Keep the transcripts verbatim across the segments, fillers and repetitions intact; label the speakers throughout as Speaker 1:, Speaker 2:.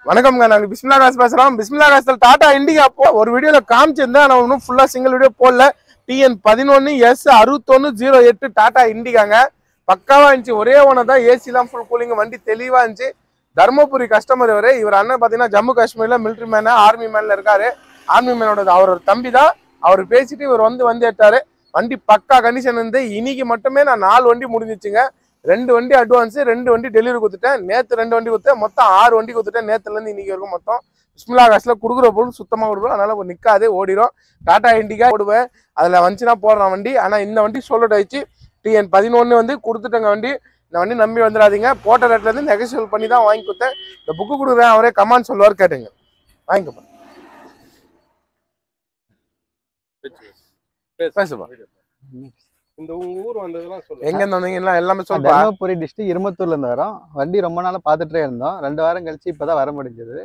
Speaker 1: வணக்கம்ங்க. நாங்க பிஸ்மில்லா காசு பேசுறோம். பிஸ்மில்லா காசுல டாடா இண்டிகா ஒரு வீடியோல காமிச்சிருந்தேன். ஆனா இன்னும் ஃபுல்லா சிங்கிள் வீடியோ போடல. டிஎன் பதினொன்னு எஸ் அறுபத்தொன்னு ஜீரோ எட்டு டாடா இண்டிகாங்க. பக்காவா இருந்துச்சு. ஒரே ஒன்று தான் ஏசிலாம் ஃபுல் கூலிங், வண்டி தெளிவா இருந்துச்சு. தர்மபுரி கஸ்டமர் இவரு. இவர் அண்ணன் பாத்தீங்கன்னா ஜம்மு காஷ்மீர்ல மிலிட்ரி மேன், ஆர்மி மேன்ல இருக்காரு. ஆர்மி மேனோட அவரோட தம்பி தான். அவர் பேசிட்டு இவர் வந்து வந்து ஏற்றாரு. வண்டி பக்கா கண்டிஷன் இருந்து இன்னைக்கு மட்டுமே நான் நாலு வண்டி முடிஞ்சிச்சுங்க. ரெண்டு வண்டி அட்வான்ஸ், ரெண்டு வண்டி டெலிவரி கொடுத்துட்டேன். நேற்று ரெண்டு வண்டி கொடுத்தேன். மொத்தம் ஆறு வண்டி கொடுத்துட்டேன். நேற்றுல இருந்து இன்னைக்கு வரைக்கும் மொத்தம் பிஸ்மில்லா காசுல கொடுக்குற பொருள் சுத்தமாக கொடுக்குறோம். அதனால நிற்காது, ஓடிடும். டாடா இண்டிகா போடுவேன், அதில் வந்துச்சுன்னா போடுற வண்டி. ஆனால் இந்த வண்டி சொல்லிட்டு ஆயிடுச்சு. டிஎன் பதினொன்று வந்து கொடுத்துட்டேங்க வண்டி. இந்த வண்டி நம்பி வந்துடாதீங்க. போட்ட ரேட்ல இருந்து நெகோசியேட் பண்ணி தான் வாங்கி கொடுத்தேன். இந்த புக்கு கொடுக்குறேன், அவரே கமாண்ட் சொல்லுவார், கேட்டுங்க. வாங்கிக்கப்பா பேசுப்பா.
Speaker 2: இந்த உங்க ஊர் வந்ததெல்லாம் சொல்லுங்க.
Speaker 1: எங்க இருந்து வந்தீங்கன்னா எல்லாமே சொல்லுங்க.
Speaker 3: தர்மபுரி டிஸ்ட்ரிக்ட் இருமத்தூர்ல இருந்து வரோம். வண்டி ரொம்ப நாளா பாத்துட்டே இருந்தோம். ரெண்டு வாரம் கழிச்சு இப்பதான் வர முடிஞ்சது.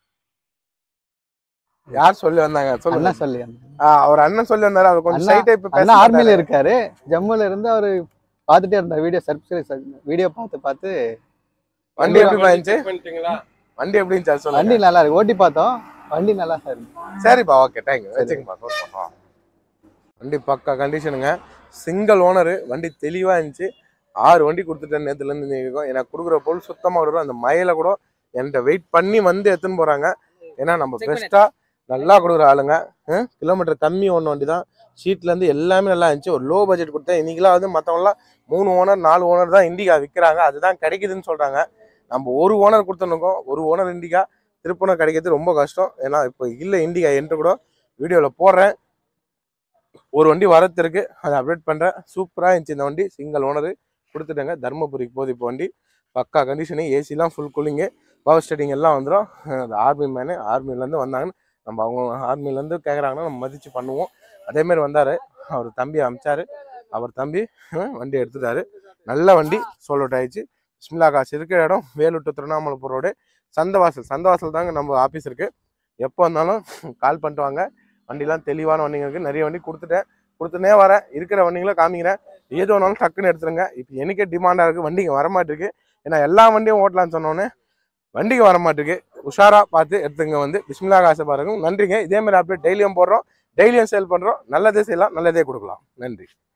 Speaker 1: யார் சொல்லி வந்தாங்க சொல்லுங்க.
Speaker 3: சொல்லி
Speaker 1: அவர் அண்ணன் சொல்லி வந்தாரு. அவர் கொஞ்சம் சைட்டை இப்ப
Speaker 3: பேச ஆர்மில இருக்காரு. ஜம்முல இருந்து அவரு பாத்துட்டே இருந்தார். வீடியோ சப்ஸ்கிரைப் வீடியோ பார்த்து பார்த்து
Speaker 1: வண்டி எப்படி இருந்துச்சு? வண்டி எப்படி இருந்துச்சு சொல்லுங்க.
Speaker 3: வண்டி நல்லா இருக்கு. ஓட்டி பார்த்தோம். வண்டி நல்லா இருக்கு.
Speaker 1: சரிப்பா, ஓகே, தேங்க்யூ. வச்சுக்கப்பா, நோட் பண்ணோம். வண்டி பக்கா கண்டிஷனுங்க. Single owner. வண்டி தெளிவாக இருந்துச்சு. ஆறு வண்டி கொடுத்துட்டேன் நேற்றுலேருந்து இருக்கும். எனக்கு கொடுக்குற பொருள் சுத்தமாக வரும். அந்த மயில கூட என்கிட்ட வெயிட் பண்ணி வந்து எடுத்துன்னு போகிறாங்க. ஏன்னா நம்ம பெஸ்ட்டாக நல்லா கொடுக்குற ஆளுங்க. கிலோமீட்டர் கம்மி ஒன்று வண்டி தான். ஷீட்லேருந்து எல்லாமே நல்லா இருந்துச்சு. ஒரு லோ பட்ஜெட் கொடுத்தேன். இன்றைக்கெலாம் வந்து மற்றவங்களாம் மூணு ஓனர் நாலு ஓனர் தான் இண்டிகா விற்கிறாங்க. அதுதான் கிடைக்குதுன்னு சொல்கிறாங்க. நம்ம ஒரு ஓனர் கொடுத்துருக்கோம். ஒரு ஓனர் இண்டிகா திருப்பணம் கிடைக்கிறது ரொம்ப கஷ்டம். ஏன்னா இப்போ இல்லை இண்டிகா என்று கூட வீடியோவில் போடுறேன். ஒரு வண்டி வரத்திருக்கு, அதை அப்டேட் பண்ணுறேன். சூப்பராக இருந்துச்சு இந்த வண்டி. Single owner கொடுத்துட்டேங்க. தர்மபுரிக்கு போகுது இப்போ வண்டி. பக்கா கண்டிஷனு. ஏசிலாம் ஃபுல் கூலிங்கு, பவர் ஸ்டேரிங் எல்லாம் வந்துடும். அது ஆர்மி மேனு ஆர்மிலேருந்து வந்தாங்கன்னு நம்ம அவங்க ஆர்மிலேருந்து கேட்குறாங்கன்னா நம்ம மதித்து பண்ணுவோம். அதேமாரி வந்தார். அவர் தம்பி அமிச்சார். அவர் தம்பி வண்டி எடுத்துட்டாரு. நல்ல வண்டி சோல்ட் ஆயிடுச்சு. பிஸ்மில்லா காசு இருக்கிற இடம் வேலூர் டு திருவண்ணாமலை ரோடு, சந்தவாசல். சந்தவாசல் தாங்க நம்ம ஆஃபீஸ் இருக்குது. எப்போ வந்தாலும் கால் பண்ணிட்டு வாங்க. வண்டிலாம் தெளிவான வண்டிங்க இருக்குது. நிறைய வண்டி கொடுத்துட்டேன். கொடுத்துனே வரேன். இருக்கிற வண்டிகளை காமிக்கிறேன். ஏதோ ஒன்றாலும் டக்குன்னு எடுத்துருங்க. இப்போ எனக்கே டிமாண்டாக இருக்குது. வண்டிங்க வரமாட்டிருக்கு. ஏன்னா எல்லா வண்டியும் ஓட்டலான்னு சொன்னோன்னே வண்டிக்கு வரமாட்டிருக்கு. உஷாராக பார்த்து எடுத்துங்க. வந்து பிஸ்மில்லா காசு பாருங்க. நன்றிங்க. இதேமாதிரி அப்டேட் டெய்லியும் போடுறோம், டெய்லியும் சேல் பண்ணுறோம். நல்லதே செய்யலாம், நல்லதே கொடுக்கலாம். நன்றி.